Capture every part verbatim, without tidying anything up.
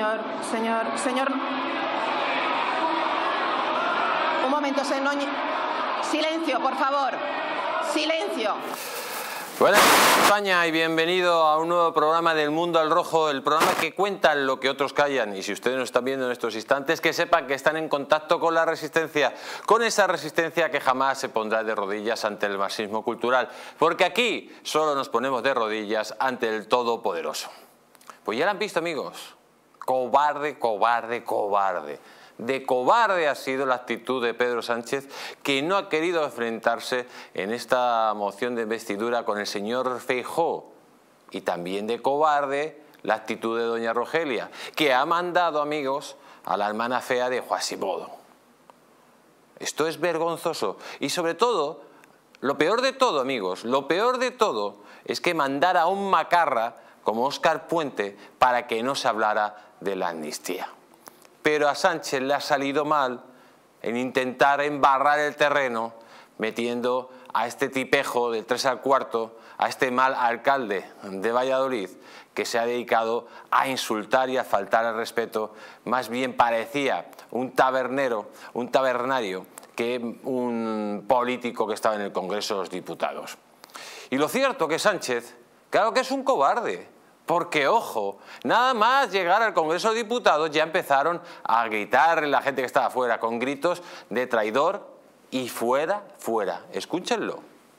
señor, señor, señor. Un momento, señor. Silencio, por favor. Silencio. Buenas España y bienvenido a un nuevo programa del Mundo al Rojo, el programa que cuenta lo que otros callan. Y si ustedes nos están viendo en estos instantes, que sepan que están en contacto con la resistencia, con esa resistencia que jamás se pondrá de rodillas ante el marxismo cultural, porque aquí solo nos ponemos de rodillas ante el Todopoderoso. Pues ya lo han visto, amigos. Cobarde, cobarde, cobarde. De cobarde ha sido la actitud de Pedro Sánchez, que no ha querido enfrentarse en esta moción de investidura con el señor Feijóo. Y también de cobarde la actitud de doña Rogelia, que ha mandado, amigos, a la hermana fea de Quasimodo. Esto es vergonzoso. Y sobre todo, lo peor de todo, amigos, lo peor de todo es que mandara a un macarra como Óscar Puente para que no se hablara de la amnistía. Pero a Sánchez le ha salido mal en intentar embarrar el terreno metiendo a este tipejo del tres al cuarto, a este mal alcalde de Valladolid, que se ha dedicado a insultar y a faltar al respeto. Más bien parecía un tabernero, un tabernario, que un político que estaba en el Congreso de los Diputados. Y lo cierto que Sánchez, claro que es un cobarde. Porque, ojo, nada más llegar al Congreso de Diputados ya empezaron a gritar la gente que estaba afuera con gritos de traidor y fuera, fuera. Escúchenlo.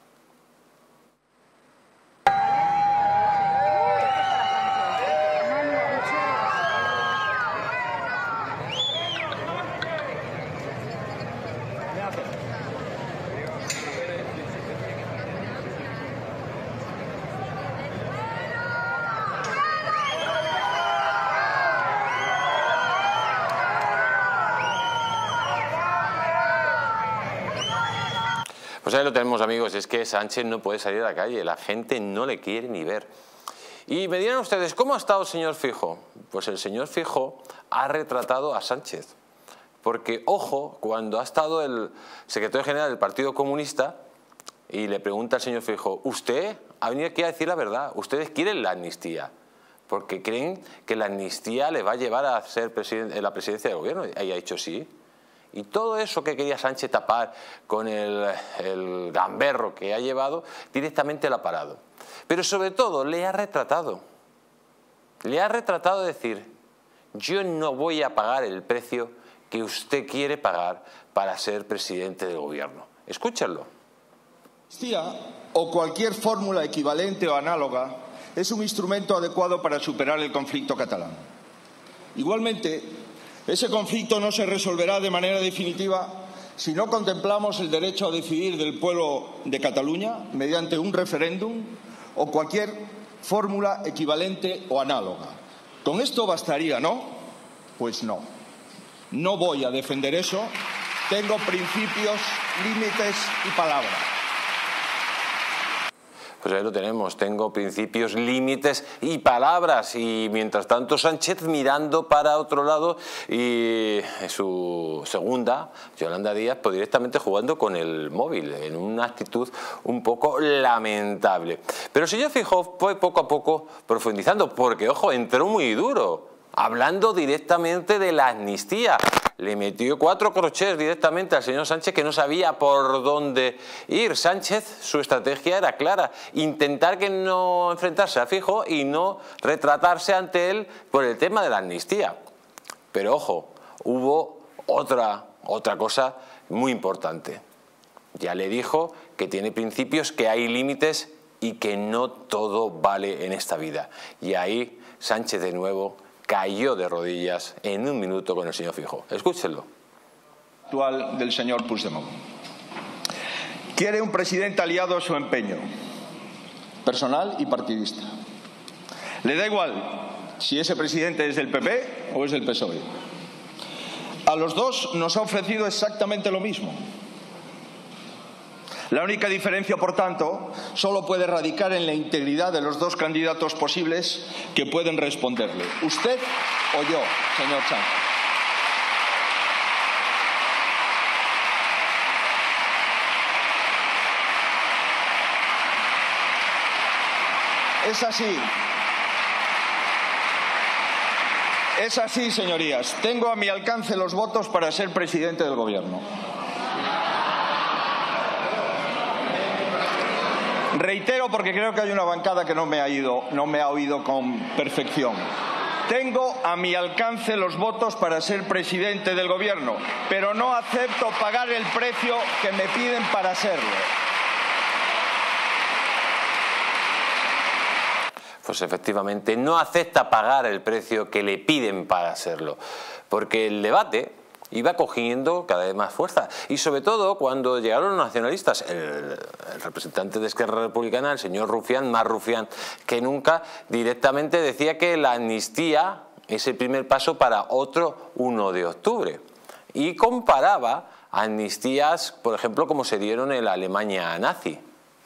Pues ahí lo tenemos, amigos, es que Sánchez no puede salir a la calle, la gente no le quiere ni ver. Y me dirán ustedes, ¿cómo ha estado el señor Feijóo? Pues el señor Feijóo ha retratado a Sánchez. Porque, ojo, cuando ha estado el secretario general del Partido Comunista y le pregunta al señor Feijóo, usted ha venido aquí a decir la verdad, ustedes quieren la amnistía, porque creen que la amnistía le va a llevar a ser presidente, la presidencia del gobierno. Y ha dicho sí. Y todo eso que quería Sánchez tapar con el, el gamberro que ha llevado, directamente lo ha parado. Pero sobre todo le ha retratado. Le ha retratado decir, yo no voy a pagar el precio que usted quiere pagar para ser presidente del gobierno. Escúchenlo. La amnistía o cualquier fórmula equivalente o análoga es un instrumento adecuado para superar el conflicto catalán. Igualmente, ese conflicto no se resolverá de manera definitiva si no contemplamos el derecho a decidir del pueblo de Cataluña mediante un referéndum o cualquier fórmula equivalente o análoga. Con esto bastaría, ¿no? Pues no. No voy a defender eso. Tengo principios, límites y palabras. Pues ahí lo tenemos, tengo principios, límites y palabras. Y mientras tanto Sánchez mirando para otro lado y su segunda, Yolanda Díaz, pues directamente jugando con el móvil, en una actitud un poco lamentable. Pero el señor Feijóo fue poco a poco profundizando, porque, ojo, entró muy duro, hablando directamente de la amnistía. Le metió cuatro crochets directamente al señor Sánchez, que no sabía por dónde ir. Sánchez, su estrategia era clara, intentar que no enfrentarse a Feijóo y no retratarse ante él por el tema de la amnistía. Pero ojo, hubo otra, otra cosa muy importante. Ya le dijo que tiene principios, que hay límites y que no todo vale en esta vida. Y ahí Sánchez de nuevo cayó de rodillas en un minuto con el señor Feijóo. Escúchenlo. Actual del señor Puigdemont. Quiere un presidente aliado a su empeño, personal y partidista. Le da igual si ese presidente es del P P o es del P S O E. A los dos nos ha ofrecido exactamente lo mismo. La única diferencia, por tanto, solo puede radicar en la integridad de los dos candidatos posibles que pueden responderle, usted o yo, señor Sánchez. Es así. Es así, señorías. Tengo a mi alcance los votos para ser presidente del Gobierno. Reitero, porque creo que hay una bancada que no me ha ido, no me ha oído con perfección. Tengo a mi alcance los votos para ser presidente del Gobierno, pero no acepto pagar el precio que me piden para serlo. Pues efectivamente no acepta pagar el precio que le piden para hacerlo, porque el debate iba cogiendo cada vez más fuerza y sobre todo cuando llegaron los nacionalistas, el, el representante de Esquerra Republicana, el señor Rufián, más rufián que nunca, directamente decía que la amnistía es el primer paso para otro uno de octubre y comparaba amnistías, por ejemplo, como se dieron en la Alemania nazi,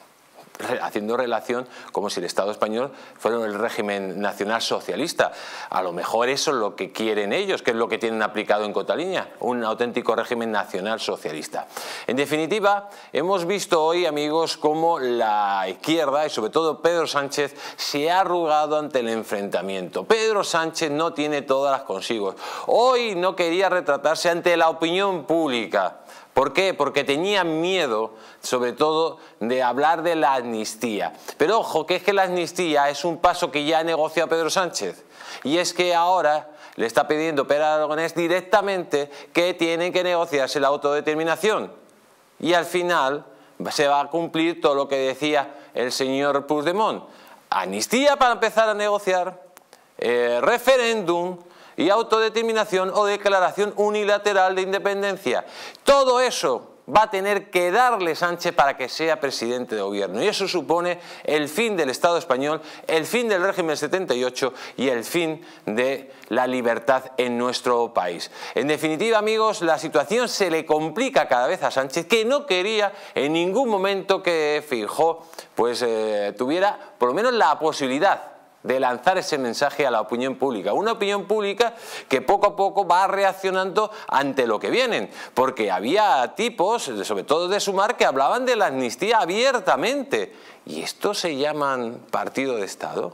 haciendo relación como si el Estado español fuera el régimen nacional socialista. A lo mejor eso es lo que quieren ellos, que es lo que tienen aplicado en Cataluña, un auténtico régimen nacional socialista. En definitiva, hemos visto hoy, amigos, cómo la izquierda y sobre todo Pedro Sánchez se ha arrugado ante el enfrentamiento. Pedro Sánchez no tiene todas las consigo. Hoy no quería retratarse ante la opinión pública. ¿Por qué? Porque tenía miedo, sobre todo, de hablar de la amnistía. Pero ojo, que es que la amnistía es un paso que ya ha negociado Pedro Sánchez. Y es que ahora le está pidiendo Pere Aragonés directamente que tienen que negociarse la autodeterminación. Y al final se va a cumplir todo lo que decía el señor Puigdemont. Amnistía para empezar a negociar, eh, referéndum y autodeterminación o declaración unilateral de independencia. Todo eso va a tener que darle Sánchez para que sea presidente de gobierno. Y eso supone el fin del Estado español, el fin del régimen setenta y ocho y el fin de la libertad en nuestro país. En definitiva, amigos, la situación se le complica cada vez a Sánchez, que no quería en ningún momento que Feijóo pues, eh, tuviera por lo menos la posibilidad de lanzar ese mensaje a la opinión pública. Una opinión pública que poco a poco va reaccionando ante lo que vienen, porque había tipos, sobre todo de Sumar, que hablaban de la amnistía abiertamente. ¿Y esto se llaman partido de Estado?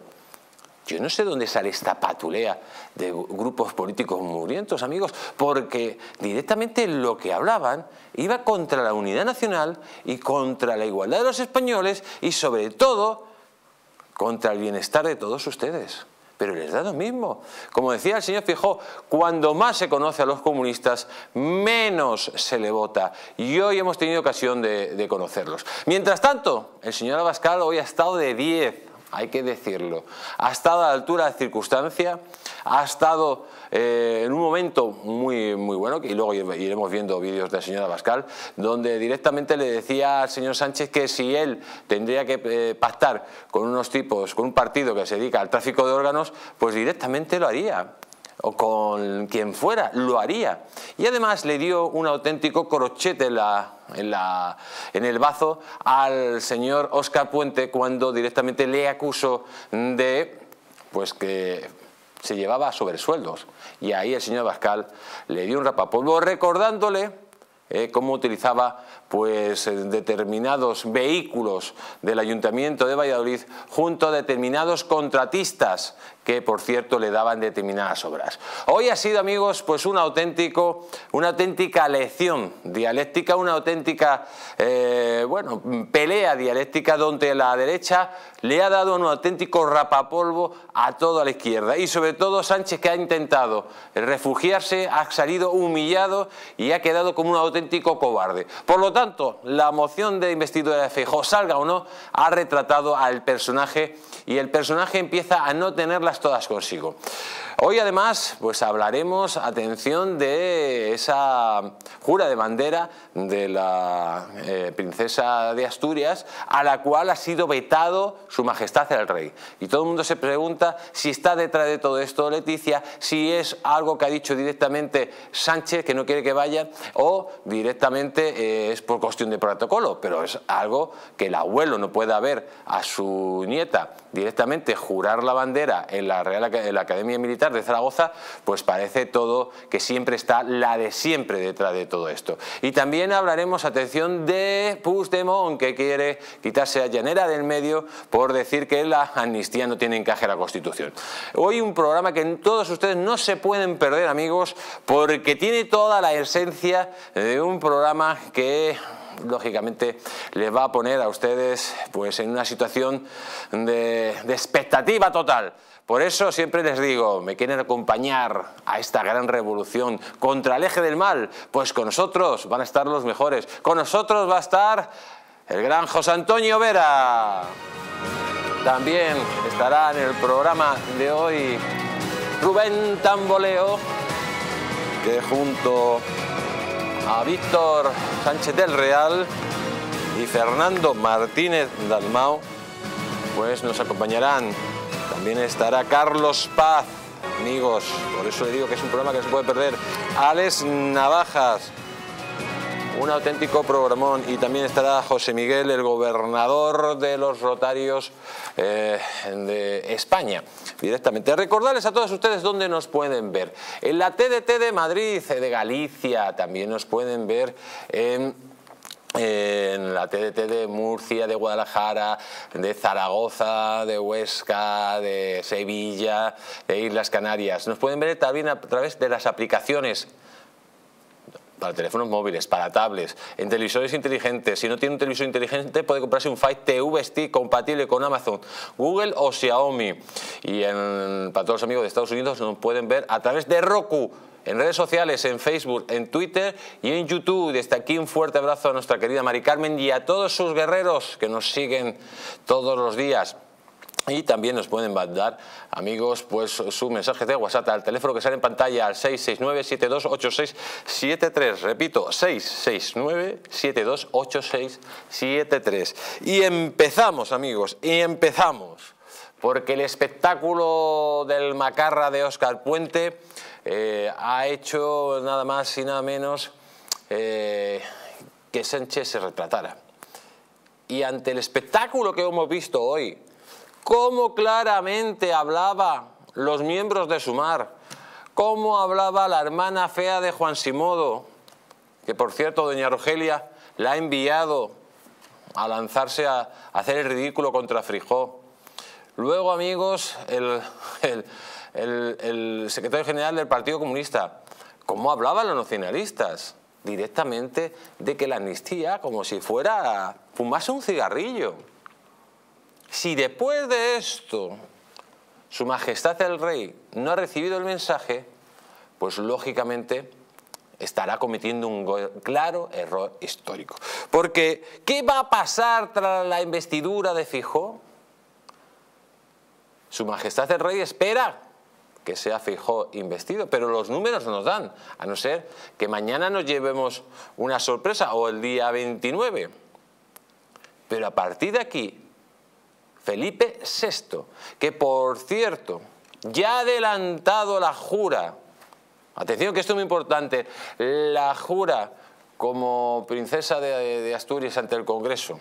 Yo no sé dónde sale esta patulea de grupos políticos mugrientos, amigos, porque directamente lo que hablaban iba contra la unidad nacional y contra la igualdad de los españoles y sobre todo contra el bienestar de todos ustedes. Pero les da lo mismo. Como decía el señor Feijóo, cuando más se conoce a los comunistas, menos se le vota. Y hoy hemos tenido ocasión de, de conocerlos. Mientras tanto, el señor Abascal hoy ha estado de diez, hay que decirlo. Ha estado a la altura de la circunstancia, ha estado eh, en un momento muy, muy bueno, y luego iremos viendo vídeos del señor Abascal, donde directamente le decía al señor Sánchez que si él tendría que eh, pactar con unos tipos, con un partido que se dedica al tráfico de órganos, pues directamente lo haría. O con quien fuera, lo haría. Y además le dio un auténtico crochete en, la, en, la, en el bazo al señor Óscar Puente cuando directamente le acusó de pues que se llevaba sobresueldos. Y ahí el señor Abascal le dio un rapapolvo recordándole eh, cómo utilizaba pues determinados vehículos del Ayuntamiento de Valladolid junto a determinados contratistas que, por cierto, le daban determinadas obras. Hoy ha sido, amigos, pues un auténtico, una auténtica lección dialéctica, una auténtica eh, bueno, pelea dialéctica donde la derecha le ha dado un auténtico rapapolvo a toda la izquierda y sobre todo Sánchez, que ha intentado refugiarse, ha salido humillado y ha quedado como un auténtico cobarde. Por lo tanto, la moción de investidura de Feijóo, salga o no, ha retratado al personaje y el personaje empieza a no tenerlas todas consigo. Hoy además pues hablaremos, atención, de esa jura de bandera de la eh, princesa de Asturias, a la cual ha sido vetado su majestad el rey. Y todo el mundo se pregunta si está detrás de todo esto Leticia, si es algo que ha dicho directamente Sánchez, que no quiere que vaya, o directamente eh, es por cuestión de protocolo, pero es algo que el abuelo no puede ver a su nieta directamente jurar la bandera en en la Real en la Academia Militar de Zaragoza, pues parece todo que siempre está la de siempre detrás de todo esto. Y también hablaremos, atención, de Puigdemont, que quiere quitarse a Llanera del medio por decir que la amnistía no tiene encaje a la Constitución. Hoy un programa que todos ustedes no se pueden perder, amigos, porque tiene toda la esencia de un programa que lógicamente les va a poner a ustedes pues en una situación de, de expectativa total. Por eso siempre les digo, ¿me quieren acompañar a esta gran revolución contra el eje del mal? Pues con nosotros van a estar los mejores. Con nosotros va a estar el gran José Antonio Vera. También estará en el programa de hoy Rubén Tamboleo, que junto a Víctor Sánchez del Real y Fernando Martínez Dalmau pues nos acompañarán. También estará Carlos Paz, amigos, por eso le digo que es un programa que no se puede perder. Alex Navajas, un auténtico programón, y también estará José Miguel, el gobernador de los Rotarios eh, de España, directamente. Recordarles a todos ustedes dónde nos pueden ver. En la T D T de Madrid, de Galicia, también nos pueden ver en... en la T D T de Murcia, de Guadalajara, de Zaragoza, de Huesca, de Sevilla, de Islas Canarias. Nos pueden ver también a través de las aplicaciones para teléfonos móviles, para tablets, en televisores inteligentes. Si no tiene un televisor inteligente puede comprarse un Fire T V Stick compatible con Amazon, Google o Xiaomi. Y en, para todos los amigos de Estados Unidos nos pueden ver a través de Roku, en redes sociales, en Facebook, en Twitter y en YouTube. Desde aquí un fuerte abrazo a nuestra querida Mari Carmen y a todos sus guerreros que nos siguen todos los días. Y también nos pueden mandar, amigos, pues sus mensajes de WhatsApp al teléfono que sale en pantalla, al seis seis nueve, siete dos ocho seis siete tres. Repito, seis seis nueve, siete dos ocho seis siete tres. Y empezamos, amigos, y empezamos. Porque el espectáculo del macarra de Óscar Puente eh, ha hecho nada más y nada menos eh, que Sánchez se retratara. Y ante el espectáculo que hemos visto hoy, cómo claramente hablaba los miembros de Sumar, cómo hablaba la hermana fea de Juan Simodo, que por cierto doña Rogelia la ha enviado a lanzarse a, a hacer el ridículo contra Feijóo. Luego, amigos, el, el, el, el secretario general del Partido Comunista, cómo hablaban los nacionalistas, directamente de que la amnistía, como si fuera fumarse un cigarrillo. Si después de esto Su Majestad el Rey no ha recibido el mensaje, pues lógicamente estará cometiendo un claro error histórico. Porque, ¿qué va a pasar tras la investidura de Feijóo? Su Majestad el Rey espera que sea Feijóo investido, pero los números nos dan, a no ser que mañana nos llevemos una sorpresa o el día veintinueve. Pero a partir de aquí, Felipe sexto, que por cierto ya ha adelantado la jura, atención que esto es muy importante, la jura como princesa de, de Asturias ante el Congreso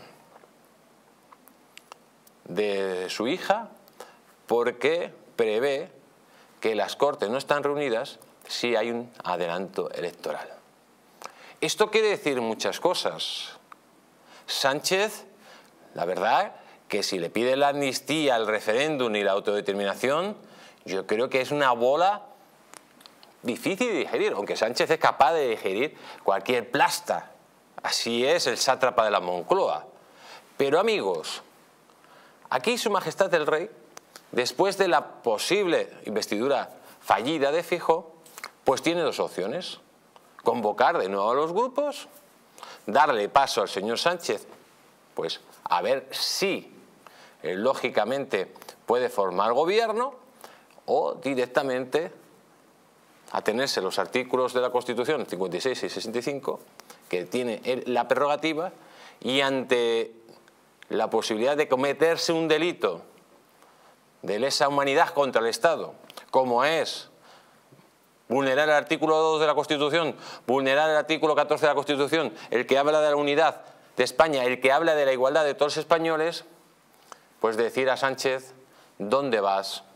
de su hija, porque prevé que las Cortes no están reunidas si hay un adelanto electoral. Esto quiere decir muchas cosas. Sánchez, la verdad, que si le pide la amnistía, el referéndum y la autodeterminación, yo creo que es una bola difícil de digerir, aunque Sánchez es capaz de digerir cualquier plasta. Así es el sátrapa de la Moncloa. Pero amigos, aquí Su Majestad el Rey, después de la posible investidura fallida de Feijóo, pues tiene dos opciones: convocar de nuevo a los grupos, darle paso al señor Sánchez, pues a ver si eh, lógicamente puede formar gobierno, o directamente atenerse a los artículos de la Constitución cincuenta y seis y sesenta y cinco, que tiene la prerrogativa, y ante la posibilidad de cometerse un delito de lesa humanidad contra el Estado, como es vulnerar el artículo dos de la Constitución, vulnerar el artículo catorce de la Constitución, el que habla de la unidad de España, el que habla de la igualdad de todos los españoles, pues decir a Sánchez: ¿dónde vas?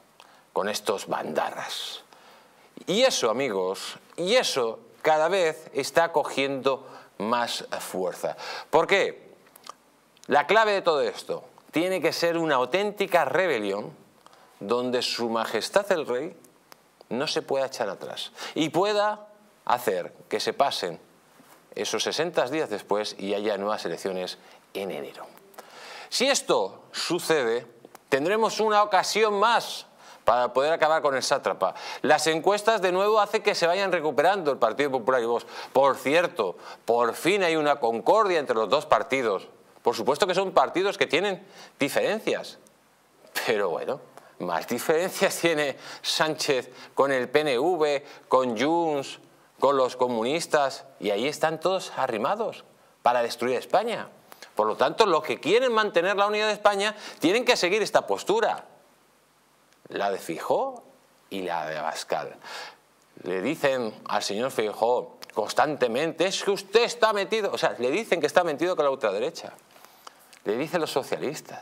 con estos bandarras. Y eso, amigos, y eso cada vez está cogiendo más fuerza. ¿Por qué? La clave de todo esto tiene que ser una auténtica rebelión donde Su Majestad el Rey no se pueda echar atrás y pueda hacer que se pasen esos sesenta días después y haya nuevas elecciones en enero. Si esto sucede, tendremos una ocasión más para poder acabar con el sátrapa. Las encuestas de nuevo hacen que se vayan recuperando el Partido Popular y Vox. Por cierto, por fin hay una concordia entre los dos partidos. Por supuesto que son partidos que tienen diferencias, pero bueno, más diferencias tiene Sánchez con el P N V, con Junts, con los comunistas, y ahí están todos arrimados para destruir España. Por lo tanto, los que quieren mantener la unidad de España tienen que seguir esta postura, la de Feijóo y la de Abascal. Le dicen al señor Feijóo constantemente, es que usted está metido, o sea, le dicen que está metido con la ultraderecha, le dicen los socialistas.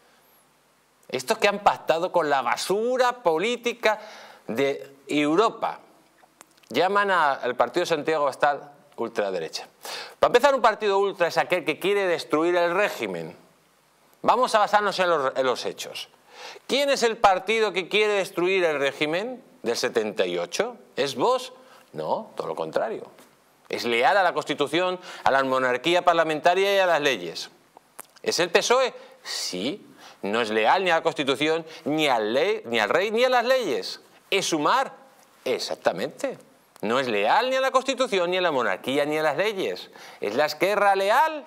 Estos que han pactado con la basura política de Europa, llaman a, al partido de Santiago Abascal ultraderecha. Para empezar, un partido ultra es aquel que quiere destruir el régimen. Vamos a basarnos en los, en los hechos. ¿Quién es el partido que quiere destruir el régimen del setenta y ocho? ¿Es Vox? No, todo lo contrario. Es leal a la Constitución, a la monarquía parlamentaria y a las leyes. ¿Es el P S O E? Sí. No es leal ni a la Constitución, ni al, ley, ni al rey, ni a las leyes. ¿Es Sumar? Exactamente. No es leal ni a la Constitución, ni a la monarquía, ni a las leyes. ¿Es la Esquerra leal?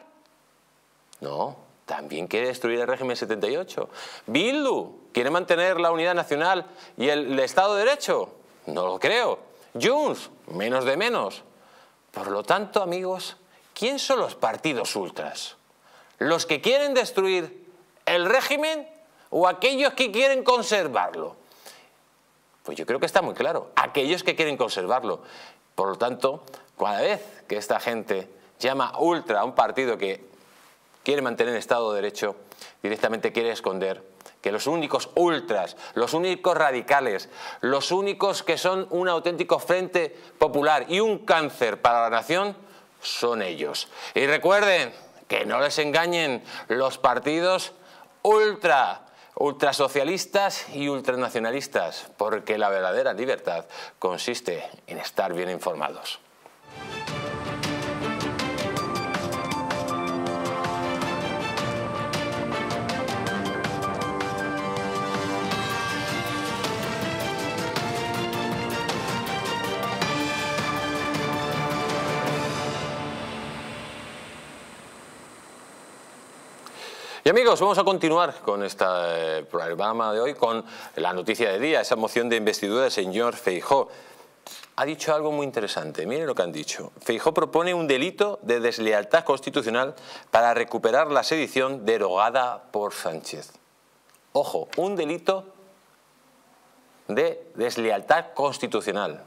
No, también quiere destruir el régimen setenta y ocho. ¿Bildu quiere mantener la unidad nacional y el, el Estado de Derecho? No lo creo. Junts, menos de menos. Por lo tanto, amigos, ¿quién son los partidos ultras? ¿Los que quieren destruir el régimen o aquellos que quieren conservarlo? Pues yo creo que está muy claro, aquellos que quieren conservarlo. Por lo tanto, cada vez que esta gente llama ultra a un partido que quiere mantener el Estado de Derecho, directamente quiere esconder que los únicos ultras, los únicos radicales, los únicos que son un auténtico frente popular y un cáncer para la nación, son ellos. Y recuerden que no les engañen los partidos ultra, ultrasocialistas y ultranacionalistas, porque la verdadera libertad consiste en estar bien informados. Y amigos, vamos a continuar con este programa de hoy, con la noticia del día, esa moción de investidura del señor Feijóo. Ha dicho algo muy interesante, miren lo que han dicho. Feijóo propone un delito de deslealtad constitucional para recuperar la sedición derogada por Sánchez. Ojo, un delito de deslealtad constitucional.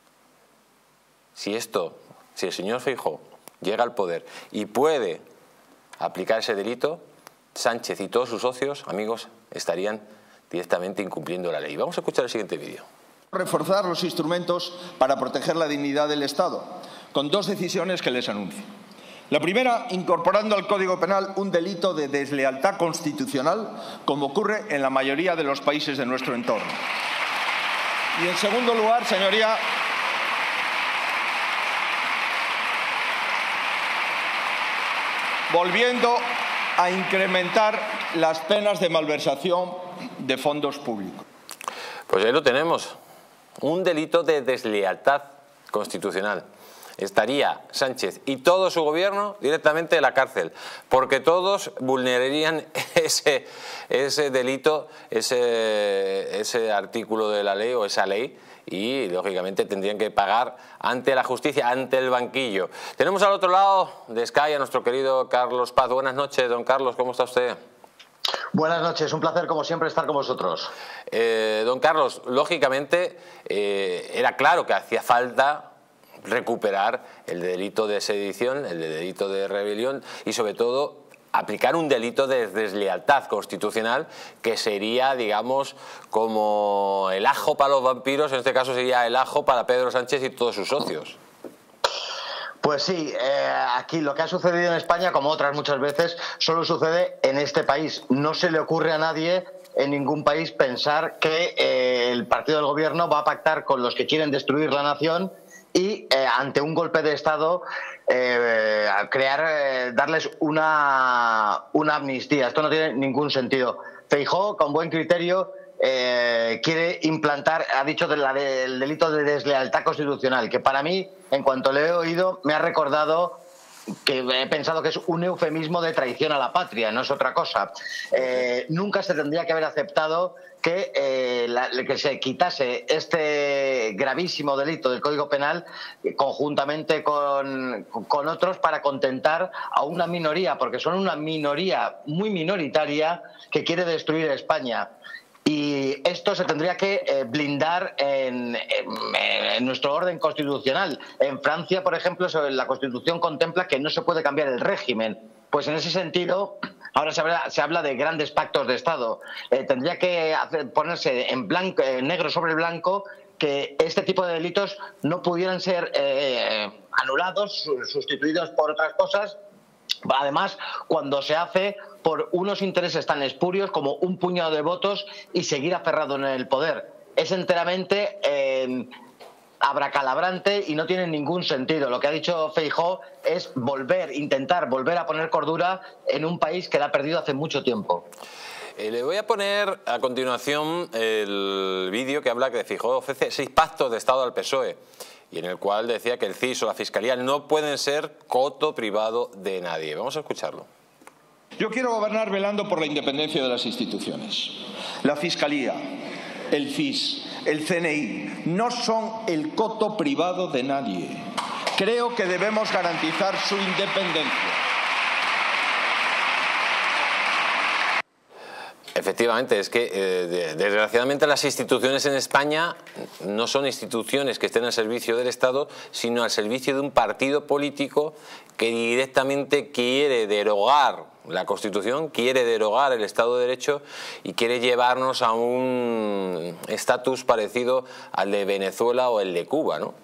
Si esto, si el señor Feijóo llega al poder y puede aplicar ese delito, Sánchez y todos sus socios, amigos, estarían directamente incumpliendo la ley. Vamos a escuchar el siguiente vídeo. Reforzar los instrumentos para proteger la dignidad del Estado, con dos decisiones que les anuncio. La primera, incorporando al Código Penal un delito de deslealtad constitucional, como ocurre en la mayoría de los países de nuestro entorno. Y en segundo lugar, señoría, volviendo a incrementar las penas de malversación de fondos públicos. Pues ahí lo tenemos, un delito de deslealtad constitucional. Estaría Sánchez y todo su gobierno directamente en la cárcel, porque todos vulnerarían ese, ese delito, ese, ese artículo de la ley o esa ley, y lógicamente tendrían que pagar ante la justicia, ante el banquillo. Tenemos al otro lado de Sky a nuestro querido Carlos Paz. Buenas noches, don Carlos, ¿cómo está usted? Buenas noches, un placer como siempre estar con vosotros. Eh, don Carlos, lógicamente eh, era claro que hacía falta recuperar el delito de sedición, el delito de rebelión y sobre todo aplicar un delito de deslealtad constitucional que sería, digamos, como el ajo para los vampiros, en este caso sería el ajo para Pedro Sánchez y todos sus socios. Pues sí, eh, aquí lo que ha sucedido en España, como otras muchas veces, solo sucede en este país. No se le ocurre a nadie en ningún país pensar que eh, el partido del gobierno va a pactar con los que quieren destruir la nación y eh, ante un golpe de Estado eh, crear, eh, darles una, una amnistía. Esto no tiene ningún sentido. Feijóo, con buen criterio, Eh, quiere implantar, ha dicho de la del delito de deslealtad constitucional, que para mí, en cuanto le he oído, me ha recordado que he pensado que es un eufemismo de traición a la patria, no es otra cosa. Eh, nunca se tendría que haber aceptado que, eh, la, que se quitase este gravísimo delito del Código Penal eh, conjuntamente con, con otros para contentar a una minoría, porque son una minoría muy minoritaria que quiere destruir España. Y esto se tendría que eh, blindar en, en, en nuestro orden constitucional. En Francia, por ejemplo, la Constitución contempla que no se puede cambiar el régimen. Pues en ese sentido, ahora se habla, se habla de grandes pactos de Estado. Eh, tendría que hacer, ponerse en blanco, eh, negro sobre blanco, que este tipo de delitos no pudieran ser eh, anulados, sustituidos por otras cosas. Además, cuando se hace por unos intereses tan espurios como un puñado de votos y seguir aferrado en el poder. Es enteramente eh, abracalabrante y no tiene ningún sentido. Lo que ha dicho Feijóo es volver, intentar volver a poner cordura en un país que la ha perdido hace mucho tiempo. Eh, le voy a poner a continuación el vídeo que habla que Feijóo ofrece seis pactos de Estado al P S O E. Y en el cual decía que el C I S o la Fiscalía no pueden ser coto privado de nadie. Vamos a escucharlo. Yo quiero gobernar velando por la independencia de las instituciones. La Fiscalía, el C I S, el C N I no son el coto privado de nadie. Creo que debemos garantizar su independencia. Efectivamente, es que eh, desgraciadamente las instituciones en España no son instituciones que estén al servicio del Estado, sino al servicio de un partido político que directamente quiere derogar la Constitución, quiere derogar el Estado de Derecho y quiere llevarnos a un estatus parecido al de Venezuela o el de Cuba, ¿no?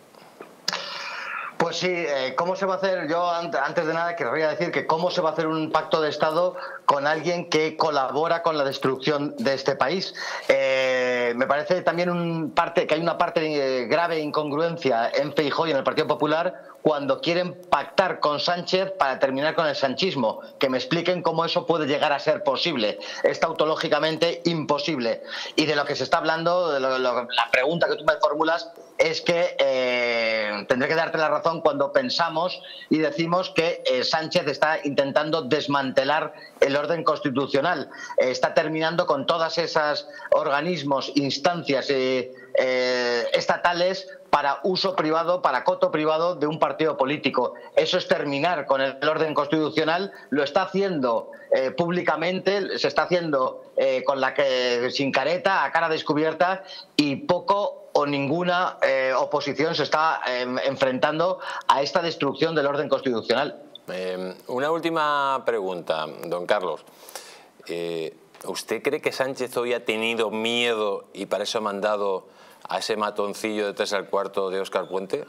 Pues sí, eh, ¿cómo se va a hacer? Yo antes de nada querría decir que cómo se va a hacer un pacto de Estado con alguien que colabora con la destrucción de este país. Eh, me parece también un parte, que hay una parte de grave incongruencia en Feijóo y en el Partido Popular cuando quieren pactar con Sánchez para terminar con el sanchismo. Que me expliquen cómo eso puede llegar a ser posible. Es tautológicamente imposible. Y de lo que se está hablando, de lo, lo, la pregunta que tú me formulas, es que eh, tendré que darte la razón cuando pensamos y decimos que eh, Sánchez está intentando desmantelar el orden constitucional. Eh, está terminando con todas esas organismos, instancias eh, eh, estatales para uso privado, para coto privado de un partido político. Eso es terminar con el orden constitucional. Lo está haciendo eh, públicamente, se está haciendo eh, con la que sin careta, a cara descubierta, y poco o ninguna eh, oposición se está eh, enfrentando a esta destrucción del orden constitucional. Eh, una última pregunta, don Carlos. Eh, ¿Usted cree que Sánchez hoy ha tenido miedo y para eso ha mandado a ese matoncillo de tres al cuarto de Óscar Puente?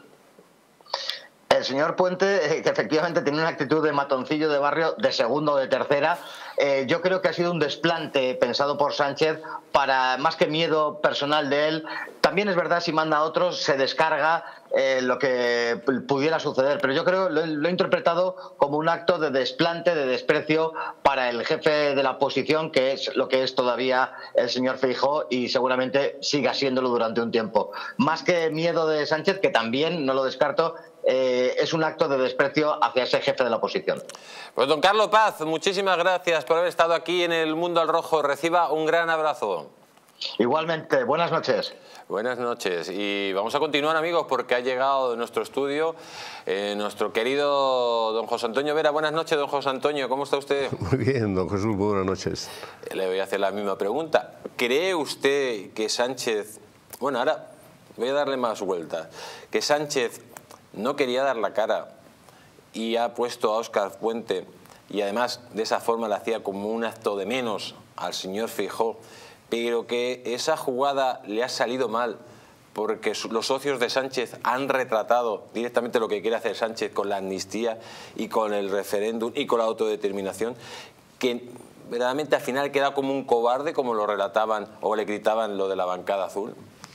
El señor Puente, eh, que efectivamente tiene una actitud de matoncillo de barrio de segunda o de tercera, eh, yo creo que ha sido un desplante pensado por Sánchez para, más que miedo personal de él. También es verdad, si manda a otros, se descarga eh, lo que pudiera suceder, pero yo creo lo, lo he interpretado como un acto de desplante, de desprecio para el jefe de la oposición, que es lo que es todavía el señor Feijóo y seguramente siga siéndolo durante un tiempo. Más que miedo de Sánchez, que también, no lo descarto, Eh, es un acto de desprecio hacia ese jefe de la oposición. Pues don Carlos Paz, muchísimas gracias por haber estado aquí en El Mundo al Rojo. Reciba un gran abrazo. Igualmente, buenas noches. Buenas noches. Y vamos a continuar, amigos, porque ha llegado de nuestro estudio eh, nuestro querido don José Antonio Vera. Buenas noches, don José Antonio. ¿Cómo está usted? Muy bien, don Jesús. Buenas noches. Le voy a hacer la misma pregunta. ¿Cree usted que Sánchez... Bueno, ahora voy a darle más vueltas. Que Sánchez no quería dar la cara y ha puesto a Óscar Puente y además de esa forma le hacía como un acto de menos al señor Feijóo, pero que esa jugada le ha salido mal porque los socios de Sánchez han retratado directamente lo que quiere hacer Sánchez con la amnistía y con el referéndum y con la autodeterminación, que verdaderamente al final queda como un cobarde, como lo relataban o le gritaban lo de la bancada azul.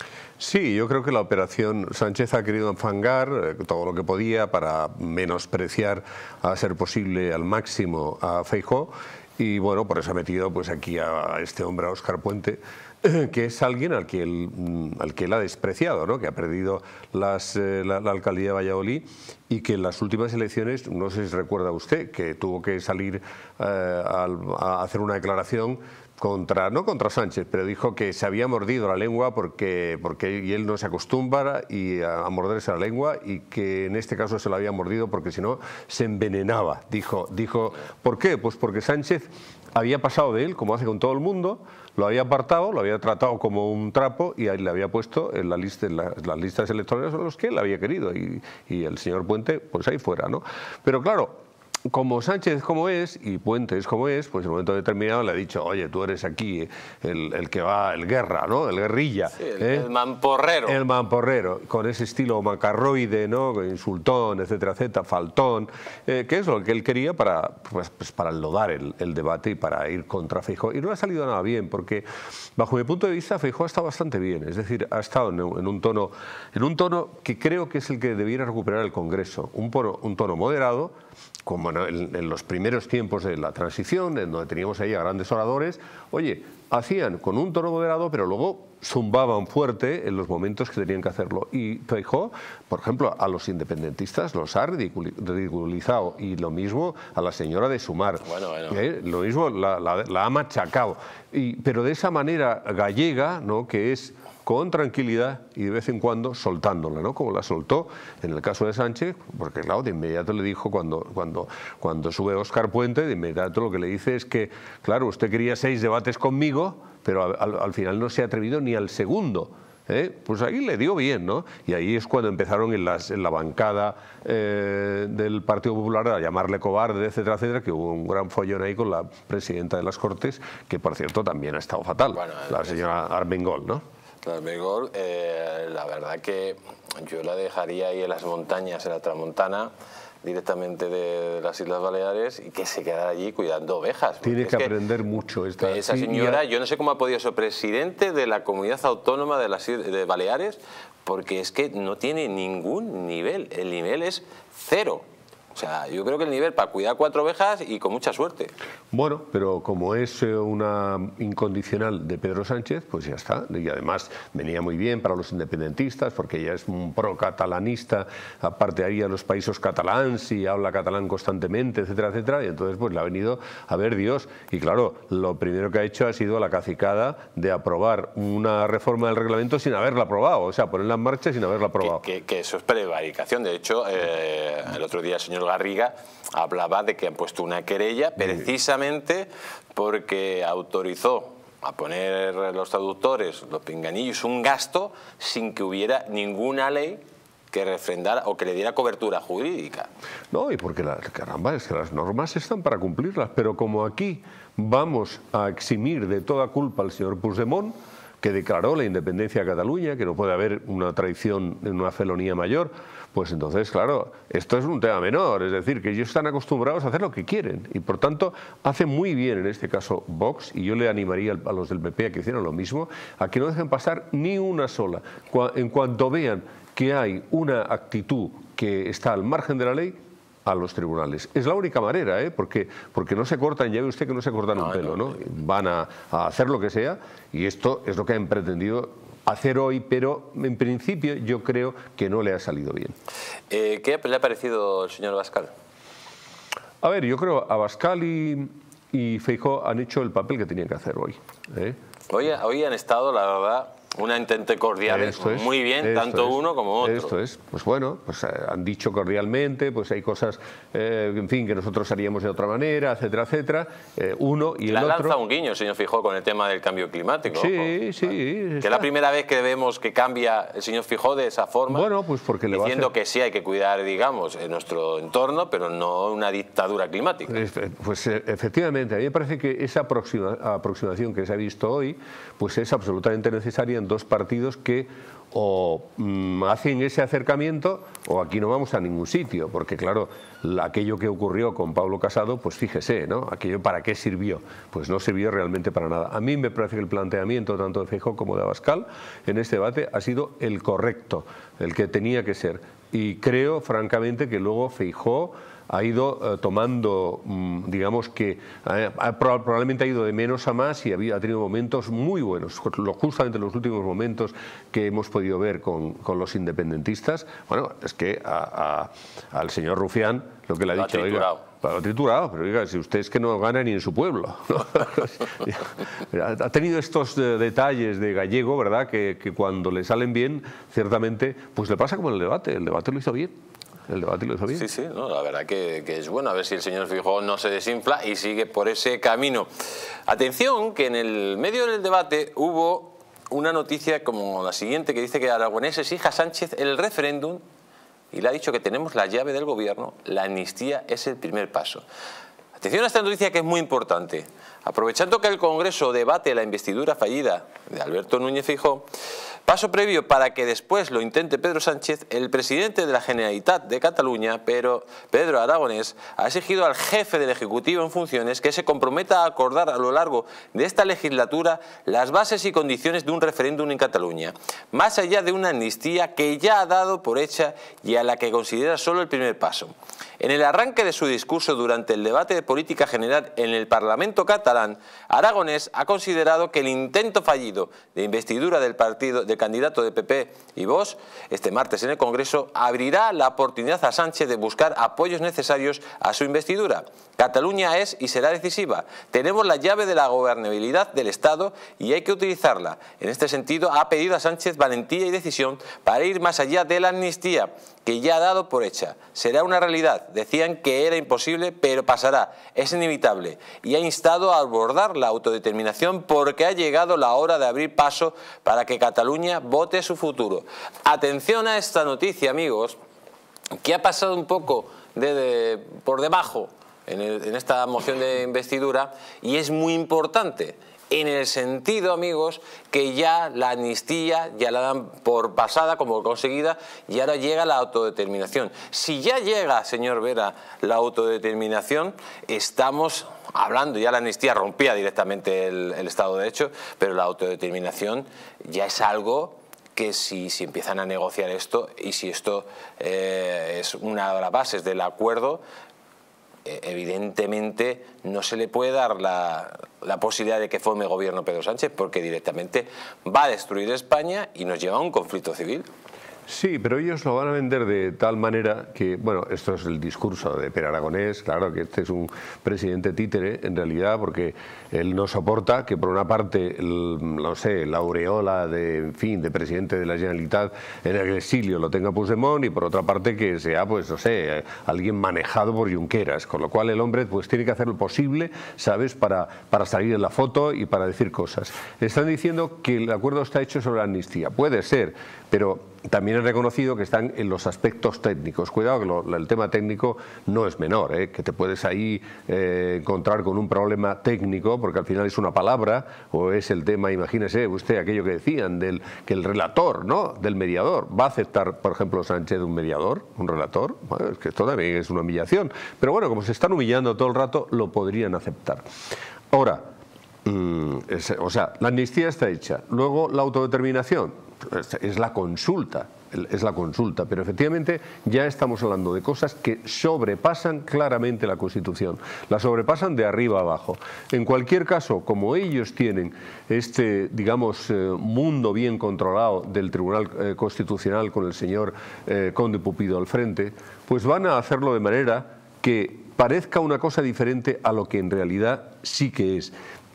Sí, yo creo que la operación Sánchez ha querido enfangar eh, todo lo que podía para menospreciar a ser posible al máximo a Feijóo, y bueno, por eso ha metido pues aquí a este hombre, a Óscar Puente, que es alguien al que él, al que él ha despreciado, ¿no? Que ha perdido las, eh, la, la alcaldía de Valladolid y que en las últimas elecciones, no sé si recuerda usted, que tuvo que salir eh, a, a hacer una declaración contra, no contra Sánchez, pero dijo que se había mordido la lengua porque, porque y él no se acostumbra y a, a morderse la lengua, y que en este caso se la había mordido porque si no se envenenaba. Dijo, dijo, ¿por qué? Pues porque Sánchez había pasado de él, como hace con todo el mundo, lo había apartado, lo había tratado como un trapo y ahí le había puesto en, la lista, en la, las listas electorales a los que él había querido, y, y el señor Puente pues ahí fuera, ¿no? Pero claro, como Sánchez como es y Puente es como es, pues en un momento determinado le ha dicho, oye, tú eres aquí el, el que va, el guerra, ¿no? El guerrilla. Sí, el, ¿eh? el mamporrero. El mamporrero, con ese estilo macarroide, ¿no? Insultón, etcétera, etcétera, faltón, eh, que es lo que él quería para, pues, pues para enlodar el, el debate y para ir contra Feijóo. Y no le ha salido nada bien, porque bajo mi punto de vista Feijóo ha estado bastante bien, es decir, ha estado en, en, un, tono, en un tono que creo que es el que debiera recuperar el Congreso, un, pono, un tono moderado, como en, en los primeros tiempos de la transición, en donde teníamos ahí a grandes oradores, oye, hacían con un tono moderado, pero luego zumbaban fuerte en los momentos que tenían que hacerlo. Y Feijóo, por ejemplo, a los independentistas los ha ridiculizado, y lo mismo a la señora de Sumar, bueno, bueno. ¿eh? Lo mismo la, la, la ha machacado, y, pero de esa manera gallega, ¿no? Que es con tranquilidad y de vez en cuando soltándola, ¿no? Como la soltó en el caso de Sánchez, porque claro, de inmediato le dijo, cuando, cuando, cuando sube Óscar Puente, de inmediato lo que le dice es que, claro, usted quería seis debates conmigo, pero al, al final no se ha atrevido ni al segundo. ¿Eh? Pues ahí le dio bien, ¿no? Y ahí es cuando empezaron en, las, en la bancada eh, del Partido Popular a llamarle cobarde, etcétera, etcétera, que hubo un gran follón ahí con la presidenta de las Cortes, que por cierto también ha estado fatal, bueno, la señora Armengol, ¿no? Armengol, eh, la verdad que yo la dejaría ahí en las montañas, en la Tramontana, directamente de las Islas Baleares, y que se quedara allí cuidando ovejas. Tiene que, que aprender mucho esta esa señora. Yo no sé cómo ha podido ser presidente de la comunidad autónoma de las de Baleares, porque es que no tiene ningún nivel, el nivel es cero. O sea, yo creo que el nivel para cuidar cuatro ovejas y con mucha suerte. Bueno, pero como es una incondicional de Pedro Sánchez, pues ya está. Y además venía muy bien para los independentistas, porque ella es un pro-catalanista, aparte haría los países catalans y habla catalán constantemente, etcétera, etcétera. Y entonces pues le ha venido a ver Dios. Y claro, lo primero que ha hecho ha sido la cacicada de aprobar una reforma del reglamento sin haberla aprobado. O sea, ponerla en marcha sin haberla aprobado. Que, que, que eso es prevaricación. De hecho, eh, el otro día el señor Garriga hablaba de que han puesto una querella precisamente porque autorizó a poner los traductores, los pinganillos, un gasto sin que hubiera ninguna ley que refrendara o que le diera cobertura jurídica. No, y porque, la, caramba, es que las normas están para cumplirlas, pero como aquí vamos a eximir de toda culpa al señor Puigdemont, que declaró la independencia de Cataluña, que no puede haber una traición en una felonía mayor, pues entonces, claro, esto es un tema menor, es decir, que ellos están acostumbrados a hacer lo que quieren y por tanto hace muy bien en este caso Vox, y yo le animaría a los del P P a que hicieran lo mismo, a que no dejen pasar ni una sola. En cuanto vean que hay una actitud que está al margen de la ley, a los tribunales. Es la única manera, ¿eh? porque, porque no se cortan, ya ve usted que no se cortan no, un pelo, ¿no? Van a, a hacer lo que sea, y esto es lo que han pretendido hacer hoy, pero en principio yo creo que no le ha salido bien. Eh, ¿Qué le ha parecido el señor Abascal? A ver, yo creo que Abascal y, y Feijóo han hecho el papel que tenían que hacer hoy. ¿eh? Hoy, hoy han estado, la verdad, Una entente cordial, esto es, muy bien, tanto es, uno como otro. Esto es, pues bueno, pues eh, han dicho cordialmente, pues hay cosas, eh, en fin, que nosotros haríamos de otra manera, etcétera, etcétera. Eh, uno y La el lanza otro. un guiño, señor Feijóo, con el tema del cambio climático. Sí, ojo. sí. Que está. es la primera vez que vemos que cambia el señor Feijóo de esa forma. Bueno, pues porque le va a diciendo hacer... que sí hay que cuidar, digamos, en nuestro entorno, pero no una dictadura climática. Pues efectivamente, a mí me parece que esa aproxima, aproximación que se ha visto hoy, pues es absolutamente necesaria en dos partidos que o mmm, hacen ese acercamiento o aquí no vamos a ningún sitio, porque claro, aquello que ocurrió con Pablo Casado, pues fíjese, ¿no? Aquello ¿para qué sirvió? Pues no sirvió realmente para nada. A mí me parece que el planteamiento tanto de Feijóo como de Abascal en este debate ha sido el correcto, el que tenía que ser. Y creo, francamente, que luego Feijóo ha ido eh, tomando, mmm, digamos que eh, probablemente ha ido de menos a más y había, ha tenido momentos muy buenos, justamente los últimos momentos que hemos podido ver con, con los independentistas. Bueno, es que a, a, al señor Rufián lo que le ha lo dicho, ha triturado. oiga, lo ha triturado, pero oiga, si usted es que no gana ni en su pueblo. Ha tenido estos de, detalles de gallego, ¿verdad?, que, que cuando le salen bien, ciertamente, pues le pasa como en el debate, el debate lo hizo bien. El debate lo hizo bien. Sí, sí, no, la verdad que, que es bueno, a ver si el señor Feijóo no se desinfla y sigue por ese camino. Atención, que en el medio del debate hubo una noticia como la siguiente que dice que Aragonés exige a Sánchez el referéndum y le ha dicho que tenemos la llave del gobierno, la amnistía es el primer paso. Atención a esta noticia que es muy importante. Aprovechando que el Congreso debate la investidura fallida de Alberto Núñez Feijóo, paso previo para que después lo intente Pedro Sánchez, el presidente de la Generalitat de Cataluña, pero Pedro Aragonés, ha exigido al jefe del Ejecutivo en funciones que se comprometa a acordar a lo largo de esta legislatura las bases y condiciones de un referéndum en Cataluña, más allá de una amnistía que ya ha dado por hecha y a la que considera solo el primer paso. En el arranque de su discurso durante el debate de política general en el Parlamento catalán, Aragonés ha considerado que el intento fallido de investidura del partido del candidato de P P y Vox este martes en el Congreso abrirá la oportunidad a Sánchez de buscar apoyos necesarios a su investidura. Cataluña es y será decisiva. Tenemos la llave de la gobernabilidad del Estado y hay que utilizarla. En este sentido, ha pedido a Sánchez valentía y decisión para ir más allá de la amnistía, que ya ha dado por hecha. Será una realidad. Decían que era imposible, pero pasará. Es inevitable. Y ha instado a abordar la autodeterminación porque ha llegado la hora de abrir paso para que Cataluña vote su futuro. Atención a esta noticia, amigos, que ha pasado un poco de, de, por debajo en, el, en esta moción de investidura y es muy importante. En el sentido, amigos, que ya la amnistía ya la dan por pasada, como conseguida, y ahora llega la autodeterminación. Si ya llega, señor Vera, la autodeterminación, estamos hablando, ya la amnistía rompía directamente el, el Estado de Derecho, pero la autodeterminación ya es algo que si, si empiezan a negociar esto y si esto eh, es una de las bases del acuerdo, evidentemente no se le puede dar la, la posibilidad de que forme gobierno Pedro Sánchez porque directamente va a destruir España y nos lleva a un conflicto civil. Sí, pero ellos lo van a vender de tal manera que, bueno, esto es el discurso de Pere Aragonés, claro que este es un presidente títere en realidad porque él no soporta que por una parte, el, no sé, la aureola de, en fin, de presidente de la Generalitat en el exilio lo tenga Puigdemont y por otra parte que sea, pues no sé, alguien manejado por Junqueras, con lo cual el hombre pues tiene que hacer lo posible, ¿sabes?, para, para salir en la foto y para decir cosas. Están diciendo que el acuerdo está hecho sobre la amnistía, puede ser, pero también he reconocido que están en los aspectos técnicos. Cuidado que lo, el tema técnico no es menor, ¿eh? Que te puedes ahí eh, encontrar con un problema técnico, porque al final es una palabra, o es el tema, imagínese usted aquello que decían, del que el relator, ¿no?, del mediador. ¿Va a aceptar, por ejemplo, Sánchez un mediador, un relator? Bueno, es que esto también es una humillación. Pero bueno, como se están humillando todo el rato, lo podrían aceptar. Ahora, mmm, es, o sea, la amnistía está hecha. Luego, la autodeterminación. Es la consulta, es la consulta, pero efectivamente ya estamos hablando de cosas que sobrepasan claramente la Constitución, la sobrepasan de arriba a abajo. En cualquier caso, como ellos tienen este, digamos, mundo bien controlado del Tribunal Constitucional con el señor eh, Conde Pupido al frente, pues van a hacerlo de manera que parezca una cosa diferente a lo que en realidad sí que es.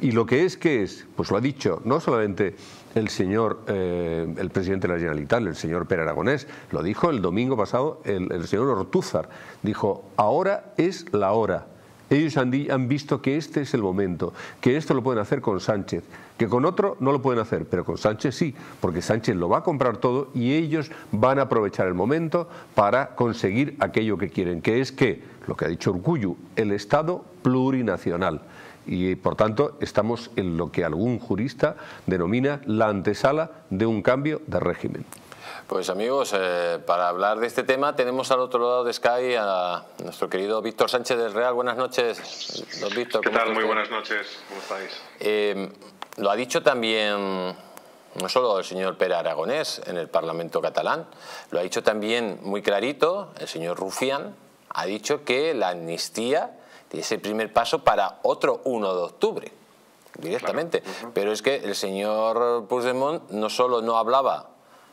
Y lo que es, ¿qué es? Pues lo ha dicho no solamente el señor, eh, el presidente de la Generalitat, el señor Pere Aragonés, lo dijo el domingo pasado el, el señor Ortúzar, dijo, ahora es la hora. Ellos han, han visto que este es el momento, que esto lo pueden hacer con Sánchez, que con otro no lo pueden hacer, pero con Sánchez sí, porque Sánchez lo va a comprar todo y ellos van a aprovechar el momento para conseguir aquello que quieren, que es que, lo que ha dicho Urkullu, el Estado plurinacional. Y por tanto estamos en lo que algún jurista denomina la antesala de un cambio de régimen. Pues amigos, eh, para hablar de este tema tenemos al otro lado de Sky a nuestro querido Víctor Sánchez del Real. Buenas noches, don Víctor. ¿Qué tal? Muy buenas noches, ¿cómo estáis? Eh, lo ha dicho también no solo el señor Pere Aragonés en el Parlamento catalán, lo ha dicho también muy clarito el señor Rufián, ha dicho que la amnistía es el primer paso para otro uno de octubre, directamente. Claro. Uh-huh. Pero es que el señor Puigdemont no solo no hablaba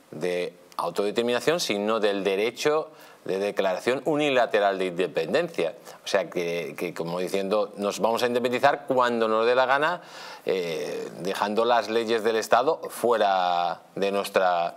de autodeterminación, sino del derecho de declaración unilateral de independencia. O sea, que, que como diciendo, nos vamos a independizar cuando nos dé la gana, eh, dejando las leyes del Estado fuera de nuestra,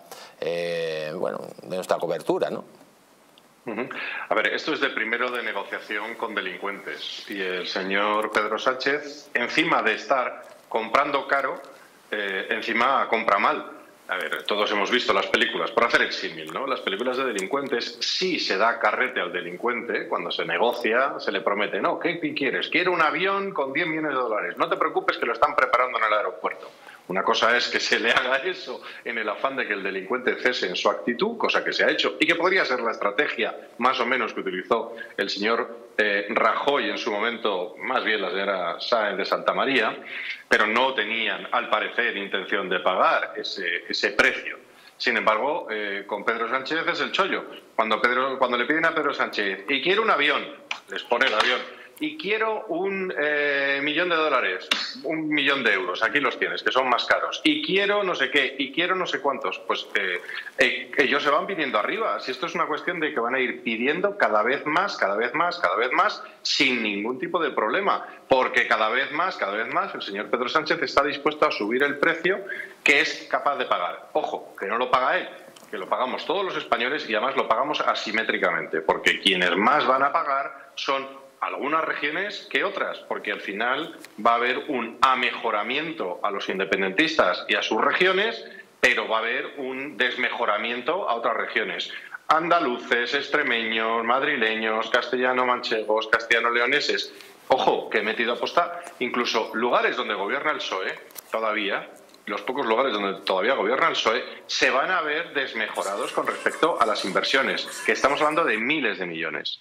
eh, bueno, de nuestra cobertura, ¿no? Uh-huh. A ver, esto es de primero de negociación con delincuentes y el señor Pedro Sánchez, encima de estar comprando caro, eh, encima compra mal. A ver, todos hemos visto las películas, por hacer el símil, ¿no? Las películas de delincuentes, sí se da carrete al delincuente, cuando se negocia, se le promete, no, ¿qué quieres? Quiero un avión con diez millones de dólares, no te preocupes que lo están preparando en el aeropuerto. Una cosa es que se le haga eso en el afán de que el delincuente cese en su actitud, cosa que se ha hecho, y que podría ser la estrategia más o menos que utilizó el señor eh, Rajoy en su momento, más bien la señora Sáenz de Santamaría, pero no tenían, al parecer, intención de pagar ese, ese precio. Sin embargo, eh, con Pedro Sánchez es el chollo. Cuando, Pedro, cuando le piden a Pedro Sánchez, y quiero un avión, les pone el avión. Y quiero un eh, millón de dólares, un millón de euros, aquí los tienes, que son más caros. Y quiero no sé qué, y quiero no sé cuántos. Pues eh, eh, ellos se van pidiendo arriba. Si esto es una cuestión de que van a ir pidiendo cada vez más, cada vez más, cada vez más, sin ningún tipo de problema. Porque cada vez más, cada vez más, el señor Pedro Sánchez está dispuesto a subir el precio que es capaz de pagar. Ojo, que no lo paga él, que lo pagamos todos los españoles y además lo pagamos asimétricamente. Porque quienes más van a pagar son algunas regiones que otras, porque al final va a haber un amejoramiento a los independentistas y a sus regiones, pero va a haber un desmejoramiento a otras regiones. Andaluces, extremeños, madrileños, castellano-manchegos, castellano-leoneses. Ojo, que he metido a posta incluso lugares donde gobierna el P S O E todavía, los pocos lugares donde todavía gobierna el P S O E, se van a ver desmejorados con respecto a las inversiones, que estamos hablando de miles de millones.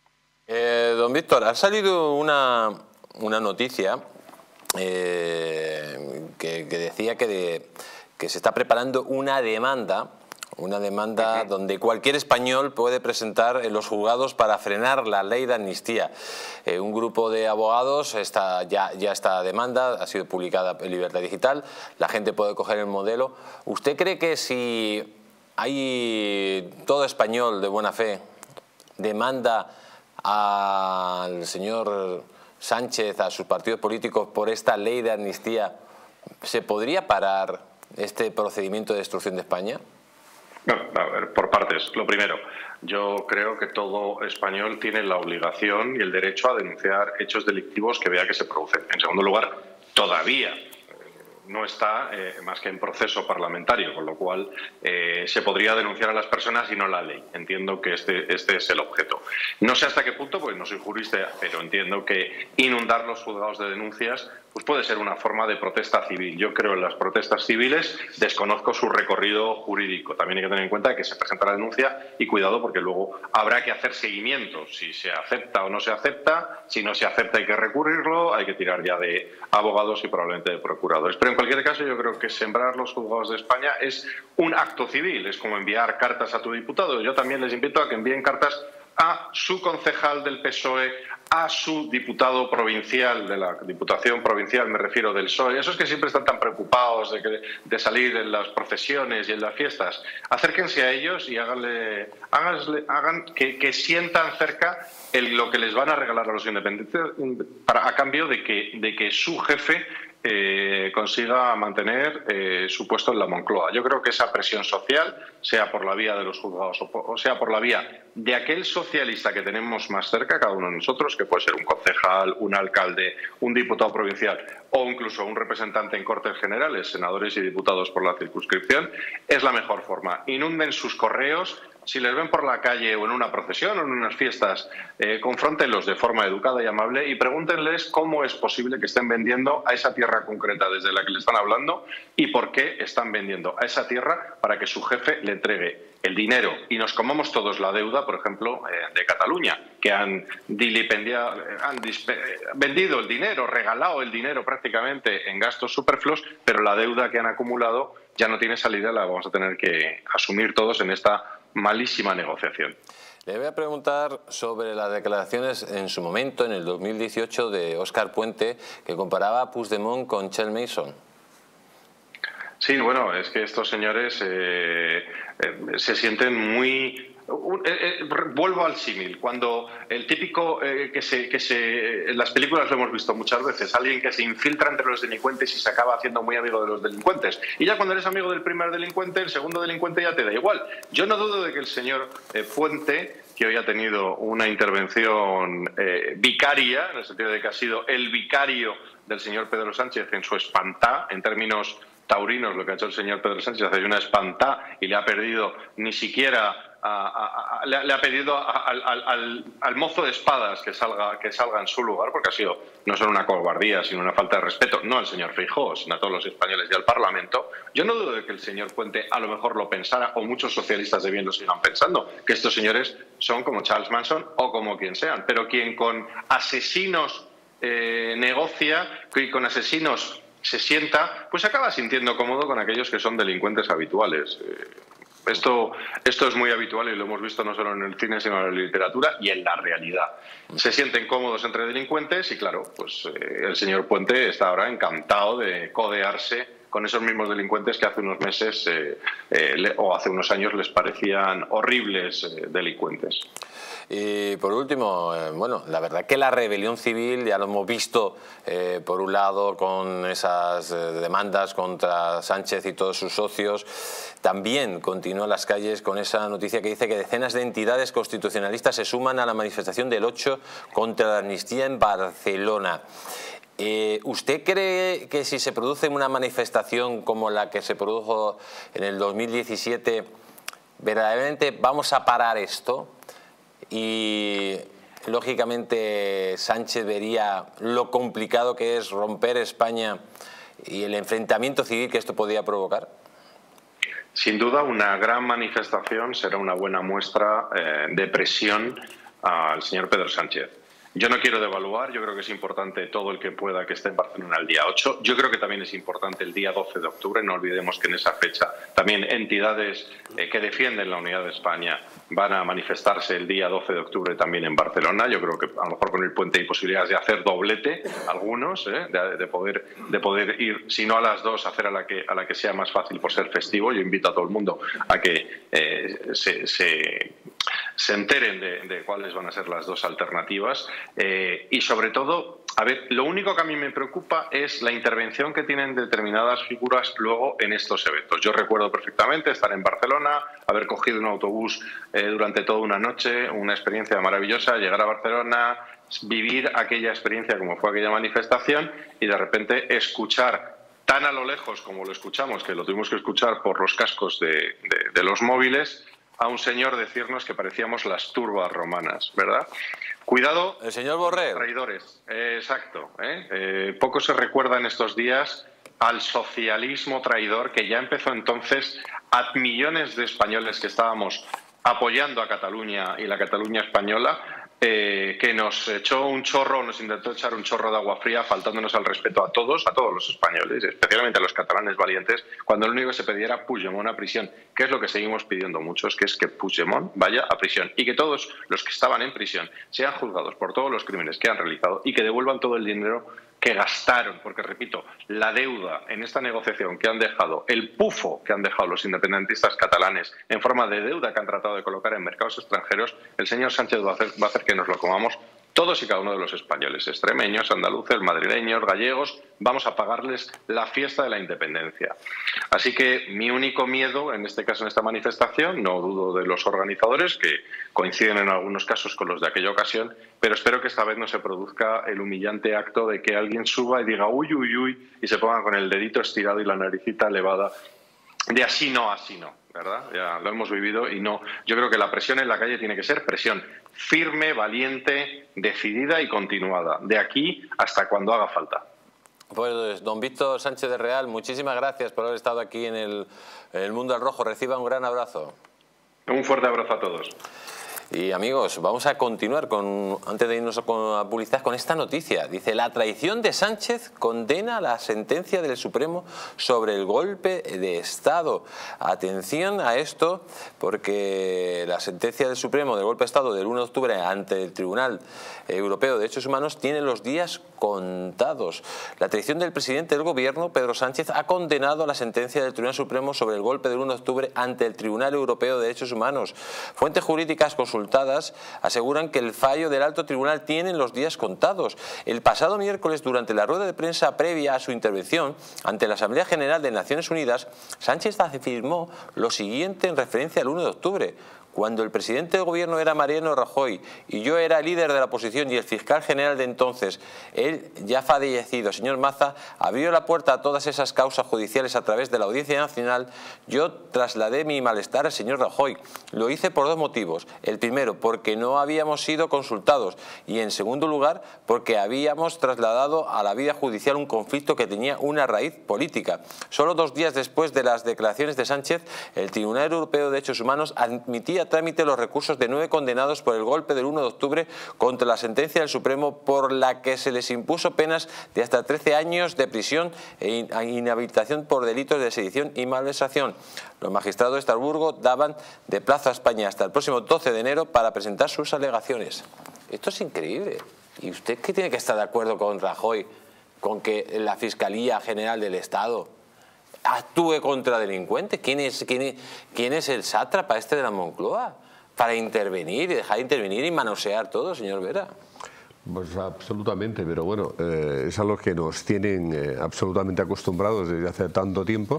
Eh, don Víctor, ha salido una, una noticia eh, que, que decía que, de, que se está preparando una demanda, una demanda uh-huh. donde cualquier español puede presentar en los juzgados para frenar la ley de amnistía. Eh, un grupo de abogados, está, ya, ya esta demanda ha sido publicada en Libertad Digital, la gente puede coger el modelo. ¿Usted cree que si hay todo español de buena fe demanda al señor Sánchez, a sus partidos políticos por esta ley de amnistía, ¿se podría parar este procedimiento de destrucción de España? No, a ver, por partes. Lo primero, yo creo que todo español tiene la obligación y el derecho a denunciar hechos delictivos que vea que se producen. En segundo lugar, todavía no está eh, más que en proceso parlamentario, con lo cual eh, se podría denunciar a las personas y no la ley. Entiendo que este, este es el objeto. No sé hasta qué punto, pues no soy jurista, pero entiendo que inundar los juzgados de denuncias pues puede ser una forma de protesta civil. Yo creo en las protestas civiles, desconozco su recorrido jurídico. También hay que tener en cuenta que se presenta la denuncia y cuidado porque luego habrá que hacer seguimiento, si se acepta o no se acepta, si no se acepta hay que recurrirlo, hay que tirar ya de abogados y probablemente de procuradores. Pero en cualquier caso yo creo que sembrar los juzgados de España es un acto civil, es como enviar cartas a tu diputado. Yo también les invito a que envíen cartas a su concejal del P S O E, a su diputado provincial, de la Diputación Provincial, me refiero del P S O E, esos que siempre están tan preocupados de, que, de salir en las procesiones y en las fiestas, acérquense a ellos y háganle, háganle, hagan que, que sientan cerca el, lo que les van a regalar a los independientes para, a cambio de que, de que su jefe eh, consiga mantener eh, su puesto en la Moncloa. Yo creo que esa presión social, sea por la vía de los juzgados o, por, o sea por la vía de aquel socialista que tenemos más cerca, cada uno de nosotros, que puede ser un concejal, un alcalde, un diputado provincial o incluso un representante en Cortes Generales, senadores y diputados por la circunscripción, es la mejor forma. Inunden sus correos. Si les ven por la calle o en una procesión o en unas fiestas, eh, confróntenlos de forma educada y amable y pregúntenles cómo es posible que estén vendiendo a esa tierra concreta desde la que le están hablando y por qué están vendiendo a esa tierra para que su jefe le entregue el dinero y nos comamos todos la deuda, por ejemplo, eh, de Cataluña, que han, dilipendiado, han vendido el dinero, regalado el dinero prácticamente en gastos superfluos, pero la deuda que han acumulado ya no tiene salida, la vamos a tener que asumir todos en esta malísima negociación. Le voy a preguntar sobre las declaraciones en su momento, en el dos mil dieciocho, de Óscar Puente, que comparaba a Puigdemont con Charles Mason. Sí, bueno, es que estos señores eh, eh, se sienten muy... Uh, eh, eh, vuelvo al símil, cuando el típico eh, que, se, que se, en las películas lo hemos visto muchas veces, alguien que se infiltra entre los delincuentes y se acaba haciendo muy amigo de los delincuentes, y ya cuando eres amigo del primer delincuente, el segundo delincuente ya te da igual. Yo no dudo de que el señor eh, Puente, que hoy ha tenido una intervención eh, vicaria, en el sentido de que ha sido el vicario del señor Pedro Sánchez en su espantá, en términos taurinos, lo que ha hecho el señor Pedro Sánchez hace una espantá y le ha perdido ni siquiera... A, a, a, le, le ha pedido al, al, al mozo de espadas que salga, que salga en su lugar, porque ha sido no solo una cobardía, sino una falta de respeto, no al señor Feijóo, sino a todos los españoles y al Parlamento. Yo no dudo de que el señor Puente a lo mejor lo pensara, o muchos socialistas de bien lo sigan pensando, que estos señores son como Charles Manson o como quien sean, pero quien con asesinos eh, negocia, y con asesinos se sienta, pues acaba sintiendo cómodo con aquellos que son delincuentes habituales. Eh, Esto, esto es muy habitual y lo hemos visto no solo en el cine, sino en la literatura y en la realidad. Se sienten cómodos entre delincuentes y, claro, pues eh, el señor Puente está ahora encantado de codearse con esos mismos delincuentes que hace unos meses eh, eh, le, o hace unos años les parecían horribles eh, delincuentes. Y por último, eh, bueno, la verdad que la rebelión civil ya lo hemos visto, eh, por un lado con esas eh, demandas contra Sánchez y todos sus socios, también continúa en las calles con esa noticia que dice que decenas de entidades constitucionalistas se suman a la manifestación del ocho contra la amnistía en Barcelona. Eh, ¿Usted cree que si se produce una manifestación como la que se produjo en el dos mil diecisiete, verdaderamente vamos a parar esto? Y lógicamente Sánchez vería lo complicado que es romper España y el enfrentamiento civil que esto podría provocar. Sin duda, una gran manifestación será una buena muestra eh, de presión al señor Pedro Sánchez. Yo no quiero devaluar, yo creo que es importante todo el que pueda que esté en Barcelona el día ocho. Yo creo que también es importante el día doce de octubre. No olvidemos que en esa fecha también entidades eh, que defienden la unidad de España van a manifestarse el día doce de octubre también en Barcelona. Yo creo que a lo mejor con el puente hay posibilidades de hacer doblete, algunos, ¿eh? de, de, poder, de poder ir, si no a las dos, hacer a la que, a la que sea más fácil por ser festivo. Yo invito a todo el mundo a que eh, se, se, se enteren de, de cuáles van a ser las dos alternativas. Eh, y sobre todo, a ver, lo único que a mí me preocupa es la intervención que tienen determinadas figuras luego en estos eventos. Yo recuerdo perfectamente estar en Barcelona, haber cogido un autobús eh, durante toda una noche, una experiencia maravillosa, llegar a Barcelona, vivir aquella experiencia como fue aquella manifestación y de repente escuchar tan a lo lejos como lo escuchamos, que lo tuvimos que escuchar por los cascos de, de, de los móviles, a un señor decirnos que parecíamos las turbas romanas, ¿verdad? Cuidado, el señor Borrell. Traidores, eh, exacto. ¿eh? Eh, poco se recuerda en estos días al socialismo traidor que ya empezó entonces a millones de españoles que estábamos apoyando a Cataluña y la Cataluña española, eh, que nos echó un chorro, nos intentó echar un chorro de agua fría, faltándonos al respeto a todos, a todos los españoles, especialmente a los catalanes valientes, cuando lo único que se pedía era Puigdemont a prisión, que es lo que seguimos pidiendo muchos, que es que Puigdemont vaya a prisión y que todos los que estaban en prisión sean juzgados por todos los crímenes que han realizado y que devuelvan todo el dinero que gastaron, porque repito, la deuda en esta negociación que han dejado, el pufo que han dejado los independentistas catalanes en forma de deuda que han tratado de colocar en mercados extranjeros, el señor Sánchez va a hacer, va a hacer que nos lo comamos Todos y cada uno de los españoles, extremeños, andaluces, madrileños, gallegos, vamos a pagarles la fiesta de la independencia. Así que mi único miedo, en este caso en esta manifestación, no dudo de los organizadores, que coinciden en algunos casos con los de aquella ocasión, pero espero que esta vez no se produzca el humillante acto de que alguien suba y diga uy, uy, uy, y se ponga con el dedito estirado y la naricita elevada, de así no, así no, ¿verdad? Ya lo hemos vivido y no. Yo creo que la presión en la calle tiene que ser presión firme, valiente, decidida y continuada, de aquí hasta cuando haga falta. Pues don Víctor Sánchez de Real, muchísimas gracias por haber estado aquí en el, en el Mundo al Rojo. Reciba un gran abrazo. Un fuerte abrazo a todos. Y amigos, vamos a continuar, con, antes de irnos a publicidad, con esta noticia. Dice, la traición de Sánchez condena la sentencia del Supremo sobre el golpe de Estado. Atención a esto, porque la sentencia del Supremo del golpe de Estado del uno de octubre ante el Tribunal Europeo de Derechos Humanos tiene los días contados. La traición del presidente del Gobierno, Pedro Sánchez, ha condenado la sentencia del Tribunal Supremo sobre el golpe del uno de octubre ante el Tribunal Europeo de Derechos Humanos. Fuentes jurídicas consultadas aseguran que el fallo del alto tribunal tiene los días contados. El pasado miércoles, durante la rueda de prensa previa a su intervención ante la Asamblea General de Naciones Unidas, Sánchez afirmó lo siguiente en referencia al uno de octubre. Cuando el presidente del gobierno era Mariano Rajoy y yo era líder de la oposición y el fiscal general de entonces, él ya fallecido, señor Maza, abrió la puerta a todas esas causas judiciales a través de la Audiencia Nacional, yo trasladé mi malestar al señor Rajoy. Lo hice por dos motivos. El primero, porque no habíamos sido consultados y en segundo lugar, porque habíamos trasladado a la vida judicial un conflicto que tenía una raíz política. Solo dos días después de las declaraciones de Sánchez, el Tribunal Europeo de Derechos Humanos admitía a trámite los recursos de nueve condenados por el golpe del uno de octubre contra la sentencia del Supremo, por la que se les impuso penas de hasta trece años de prisión e inhabilitación por delitos de sedición y malversación. Los magistrados de Estrasburgo daban de plazo a España hasta el próximo doce de enero para presentar sus alegaciones. Esto es increíble. ¿Y usted qué tiene que estar de acuerdo con Rajoy, con que la Fiscalía General del Estado actúe contra delincuentes? ¿Quién es, quién es, quién es el sátrapa este de la Moncloa para intervenir y dejar de intervenir y manosear todo, señor Vera? Pues absolutamente, pero bueno, eh, es a lo que nos tienen eh, absolutamente acostumbrados desde hace tanto tiempo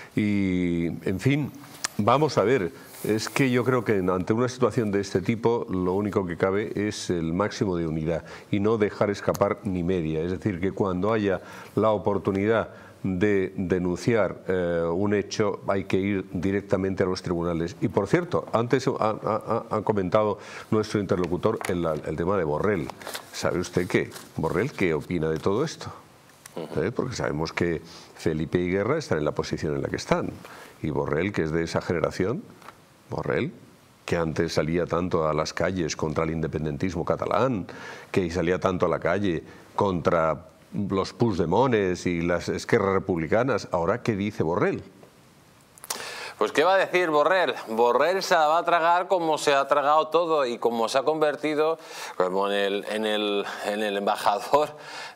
y, en fin, vamos a ver. Es que yo creo que ante una situación de este tipo lo único que cabe es el máximo de unidad y no dejar escapar ni media. Es decir, que cuando haya la oportunidad de denunciar eh, un hecho hay que ir directamente a los tribunales. Y por cierto, antes ha, ha, ha comentado nuestro interlocutor el, el tema de Borrell. ¿Sabe usted qué? Borrell, ¿qué opina de todo esto? ¿Eh? Porque sabemos que Felipe y Guerra están en la posición en la que están. Y Borrell, que es de esa generación, Borrell, que antes salía tanto a las calles contra el independentismo catalán, que salía tanto a la calle contra los Puigdemones y las esquerras republicanas, ¿ahora qué dice Borrell? Pues ¿qué va a decir Borrell? Borrell se la va a tragar como se ha tragado todo y como se ha convertido como en el, en el, en el embajador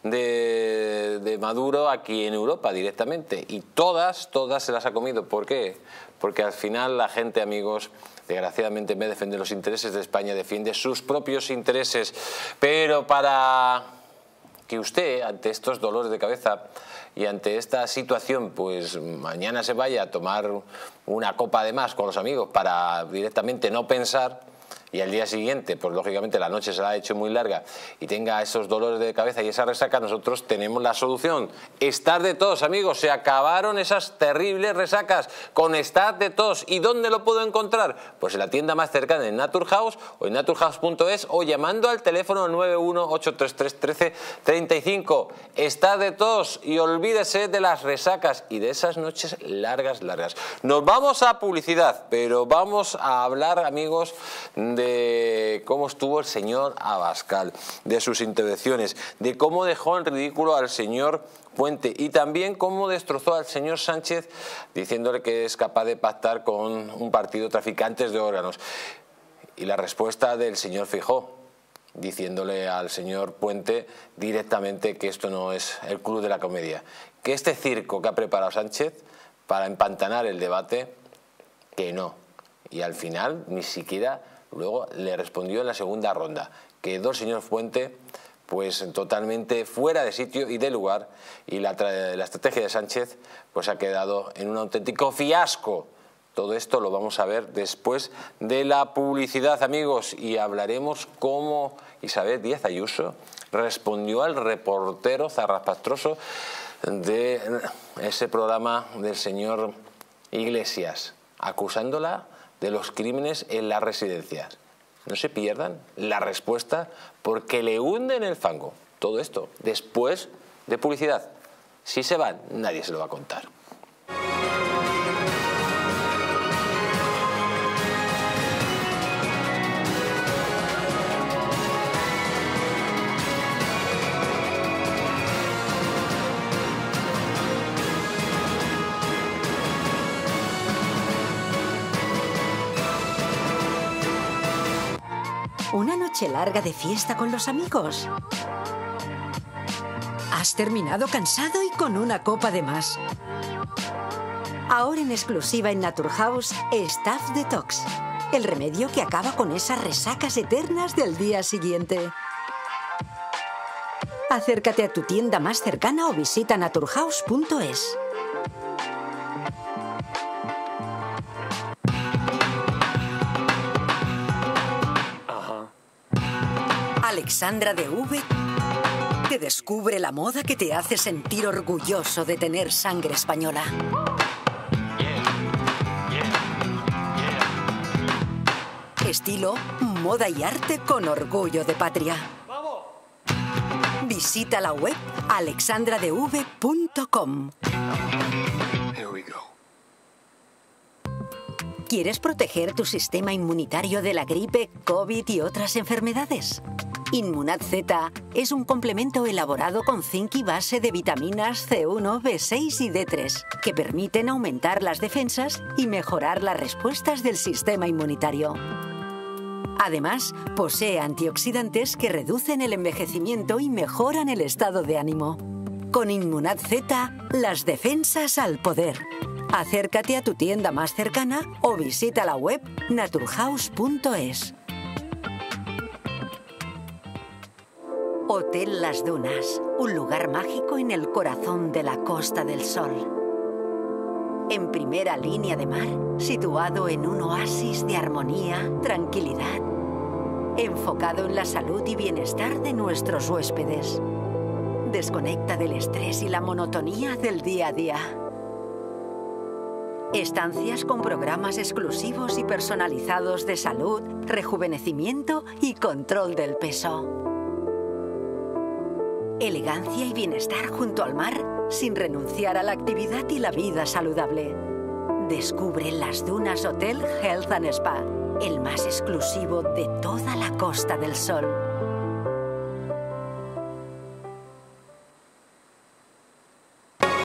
de, de Maduro aquí en Europa directamente. Y todas, todas se las ha comido. ¿Por qué? Porque al final la gente, amigos, desgraciadamente en vez de defender los intereses de España, defiende sus propios intereses. Pero para que usted, ante estos dolores de cabeza y ante esta situación, pues mañana se vaya a tomar una copa de más con los amigos para directamente no pensar, y al día siguiente, pues lógicamente la noche se la ha hecho muy larga y tenga esos dolores de cabeza y esa resaca, nosotros tenemos la solución. Estar de tos, amigos, se acabaron esas terribles resacas con Estar de tos. ¿Y dónde lo puedo encontrar? Pues en la tienda más cercana, en Naturhaus o en naturhaus punto es o llamando al teléfono nueve uno ocho tres tres uno tres tres cinco. Estar de tos y olvídese de las resacas y de esas noches largas, largas. Nos vamos a publicidad, pero vamos a hablar, amigos, de de cómo estuvo el señor Abascal, de sus intervenciones, de cómo dejó en ridículo al señor Puente y también cómo destrozó al señor Sánchez diciéndole que es capaz de pactar con un partido de traficantes de órganos. Y la respuesta del señor Feijóo, diciéndole al señor Puente directamente que esto no es el club de la comedia, que este circo que ha preparado Sánchez para empantanar el debate, que no. Y al final ni siquiera Luego le respondió en la segunda ronda. Quedó el señor Puente pues totalmente fuera de sitio y de lugar, y la, la estrategia de Sánchez pues ha quedado en un auténtico fiasco. Todo esto lo vamos a ver después de la publicidad, amigos, y hablaremos cómo Isabel Díaz Ayuso respondió al reportero zarrapastroso de ese programa del señor Iglesias, acusándola de los crímenes en las residencias. No se pierdan la respuesta porque le hunden el fango. Todo esto después de publicidad. Si se van, nadie se lo va a contar. ¿Una noche larga de fiesta con los amigos? ¿Has terminado cansado y con una copa de más? Ahora en exclusiva en Naturhaus, Staff Detox. El remedio que acaba con esas resacas eternas del día siguiente. Acércate a tu tienda más cercana o visita naturhaus punto es. Alexandra de V te descubre la moda que te hace sentir orgulloso de tener sangre española. Estilo, moda y arte con orgullo de patria. Visita la web alexandra d v punto com. ¿Quieres proteger tu sistema inmunitario de la gripe, COVID y otras enfermedades? Inmunad Z es un complemento elaborado con zinc y base de vitaminas C uno, B seis y D tres, que permiten aumentar las defensas y mejorar las respuestas del sistema inmunitario. Además, posee antioxidantes que reducen el envejecimiento y mejoran el estado de ánimo. Con Inmunad Z, las defensas al poder. Acércate a tu tienda más cercana o visita la web naturhaus punto es. Hotel Las Dunas, un lugar mágico en el corazón de la Costa del Sol. En primera línea de mar, situado en un oasis de armonía, tranquilidad, enfocado en la salud y bienestar de nuestros huéspedes. Desconecta del estrés y la monotonía del día a día. Estancias con programas exclusivos y personalizados de salud, rejuvenecimiento y control del peso. Elegancia y bienestar junto al mar, sin renunciar a la actividad y la vida saludable. Descubre Las Dunas Hotel Health and Spa, el más exclusivo de toda la Costa del Sol.